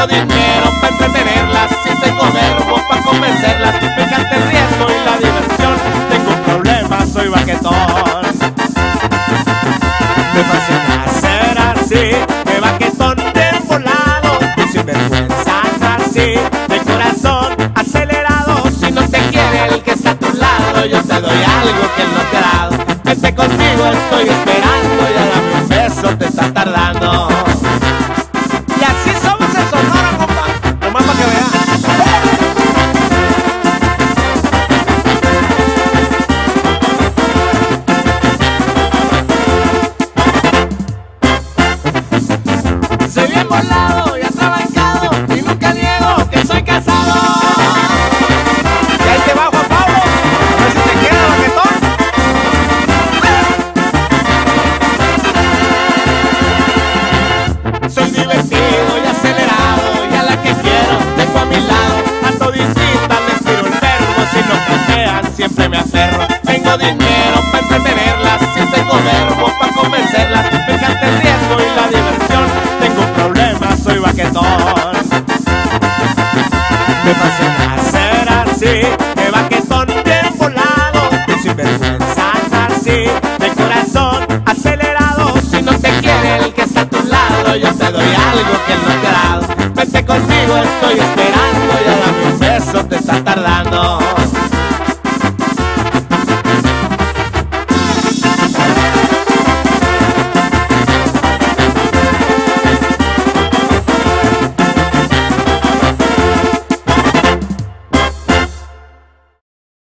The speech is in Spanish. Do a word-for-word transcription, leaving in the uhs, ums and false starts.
dinero para entretenerlas, si tengo verbo para convencerlas. Me encanta el riesgo y la diversión, tengo un problema, soy baquetón. Me fascina ser así, de baquetón bien volado, y sin vergüenza así, de corazón acelerado. Si no te quiere el que está a tu lado, yo te doy algo que él no te ha dado. Vente conmigo, estoy esperando, y dame un beso, te está tardando. Y así somos en Sonora, compa, nomás para que vean. Soy bien volado y atrabancado, y nunca niego que soy casado. Y ahí te va Juan Pablo, a ver si te queda baquetón. Soy divertido y acelerado, y a la que quiero tengo a mi lado. A toditita les tiro el verbo, si no cantean siempre me aferro. Tengo dinero para entretenerlas, si tengo verbo para convencerlas. Me encanta el riesgo y la diversión, tengo un problema, soy baquetón. Me fascina ser así, de baquetón bien volado, y sin vergüenza así, de corazón acelerado. Si no te quiere el que está a tu lado, yo te doy algo que él no te ha dado. Vente conmigo, estoy esperando, y dame un beso, te está tardando.